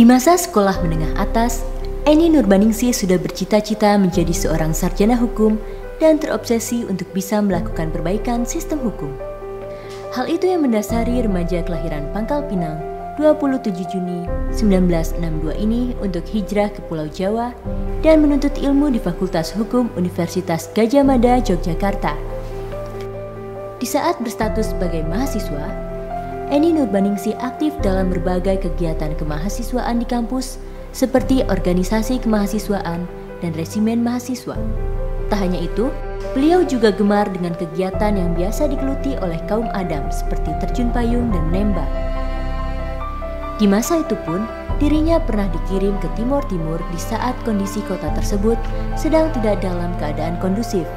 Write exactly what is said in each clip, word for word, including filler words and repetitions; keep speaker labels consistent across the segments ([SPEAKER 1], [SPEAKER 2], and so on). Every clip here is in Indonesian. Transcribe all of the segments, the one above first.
[SPEAKER 1] masa sekolah menengah atas, Eni Nurbaningsih sudah bercita-cita menjadi seorang sarjana hukum dan terobsesi untuk bisa melakukan perbaikan sistem hukum. Hal itu yang mendasari remaja kelahiran Pangkal Pinang dua puluh tujuh Juni seribu sembilan ratus enam puluh dua ini untuk hijrah ke Pulau Jawa dan menuntut ilmu di Fakultas Hukum Universitas Gadjah Mada, Yogyakarta. Di saat berstatus sebagai mahasiswa, Eni Nurbaningsih aktif dalam berbagai kegiatan kemahasiswaan di kampus seperti organisasi kemahasiswaan dan resimen mahasiswa. Tak hanya itu, beliau juga gemar dengan kegiatan yang biasa digeluti oleh kaum Adam seperti terjun payung dan menembak. Di masa itu pun, dirinya pernah dikirim ke Timor Timur di saat kondisi kota tersebut sedang tidak dalam keadaan kondusif.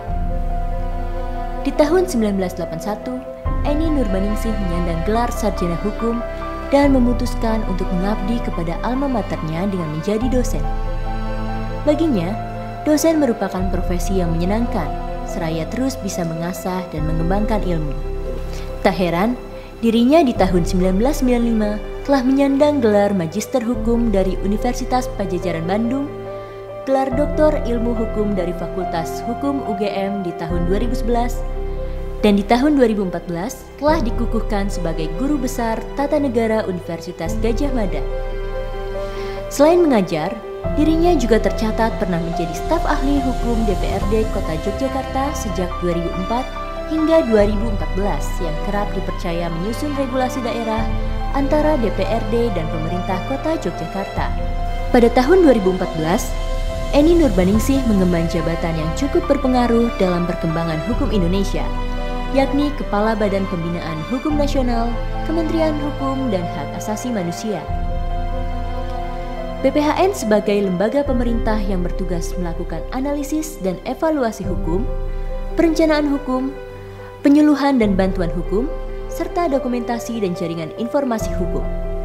[SPEAKER 1] Di tahun seribu sembilan ratus delapan puluh satu, Eni Nurbaningsih menyandang gelar sarjana hukum dan memutuskan untuk mengabdi kepada alma maternya dengan menjadi dosen. Baginya, dosen merupakan profesi yang menyenangkan, seraya terus bisa mengasah dan mengembangkan ilmu. Tak heran, dirinya di tahun seribu sembilan ratus sembilan puluh lima telah menyandang gelar Magister Hukum dari Universitas Padjadjaran Bandung, gelar Doktor Ilmu Hukum dari Fakultas Hukum U G M di tahun dua ribu sebelas, dan di tahun dua ribu empat belas telah dikukuhkan sebagai Guru Besar Tata Negara Universitas Gadjah Mada. Selain mengajar, dirinya juga tercatat pernah menjadi staf ahli hukum D P R D Kota Yogyakarta sejak dua ribu empat hingga dua ribu empat belas yang kerap dipercaya menyusun regulasi daerah antara D P R D dan pemerintah Kota Yogyakarta. Pada tahun dua ribu empat belas, Eni Nurbaningsih mengemban jabatan yang cukup berpengaruh dalam perkembangan hukum Indonesia, yakni Kepala Badan Pembinaan Hukum Nasional, Kementerian Hukum dan Hak Asasi Manusia. B P H N sebagai lembaga pemerintah yang bertugas melakukan analisis dan evaluasi hukum, perencanaan hukum, penyuluhan dan bantuan hukum, serta dokumentasi dan jaringan informasi hukum.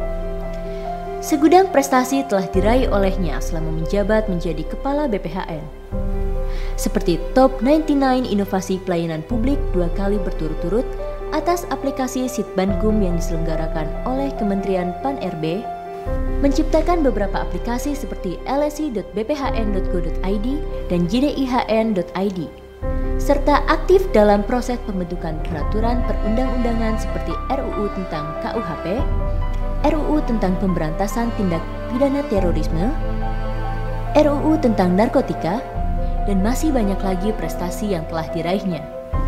[SPEAKER 1] Segudang prestasi telah diraih olehnya selama menjabat menjadi Kepala B P H N. Seperti Top sembilan puluh sembilan Inovasi Pelayanan Publik dua kali berturut-turut atas aplikasi Sitbankum yang diselenggarakan oleh Kementerian Pan R B, menciptakan beberapa aplikasi seperti l s i dot b p h n dot go dot i d dan j d i h n dot i d, serta aktif dalam proses pembentukan peraturan perundang-undangan seperti R U U tentang K U H P, R U U tentang pemberantasan tindak pidana terorisme, R U U tentang narkotika, dan masih banyak lagi prestasi yang telah diraihnya.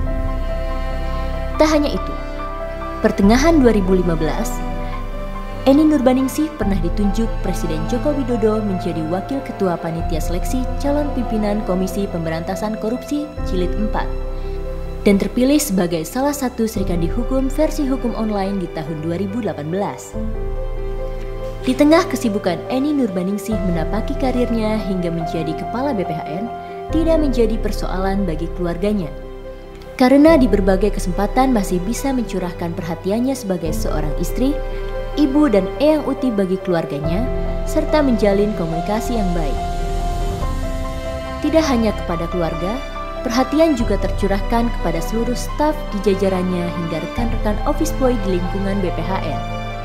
[SPEAKER 1] Tak hanya itu, pertengahan dua ribu lima belas, Eni Nurbaningsih pernah ditunjuk Presiden Joko Widodo menjadi Wakil Ketua Panitia Seleksi Calon Pimpinan Komisi Pemberantasan Korupsi Jilid empat dan terpilih sebagai salah satu Serikandi Hukum versi hukum online di tahun dua ribu delapan belas. Di tengah kesibukan Eni Nurbaningsih menapaki karirnya hingga menjadi Kepala B P H N, tidak menjadi persoalan bagi keluarganya, karena di berbagai kesempatan masih bisa mencurahkan perhatiannya sebagai seorang istri, ibu dan eyang uti bagi keluarganya, serta menjalin komunikasi yang baik. Tidak hanya kepada keluarga, perhatian juga tercurahkan kepada seluruh staf di jajarannya hingga rekan-rekan office boy di lingkungan B P H N.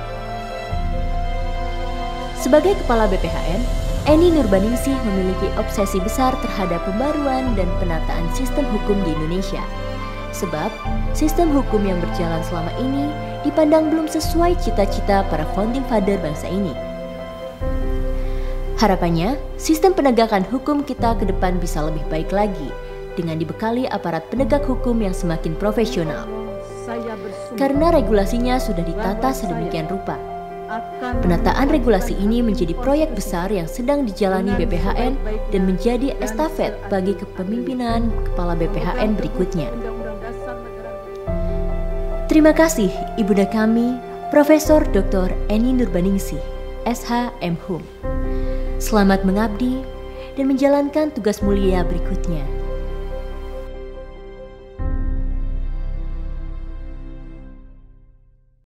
[SPEAKER 1] Sebagai Kepala B P H N, Eni Nurbaningsih memiliki obsesi besar terhadap pembaruan dan penataan sistem hukum di Indonesia. Sebab, sistem hukum yang berjalan selama ini dipandang belum sesuai cita-cita para founding father bangsa ini. Harapannya, sistem penegakan hukum kita ke depan bisa lebih baik lagi dengan dibekali aparat penegak hukum yang semakin profesional. Karena regulasinya sudah ditata sedemikian rupa. Penataan regulasi ini menjadi proyek besar yang sedang dijalani B P H N dan menjadi estafet bagi kepemimpinan Kepala B P H N berikutnya. Terima kasih Ibunda kami, Profesor Doktor Eni Nurbaningsih, S H M Hum. Selamat mengabdi dan menjalankan tugas mulia berikutnya.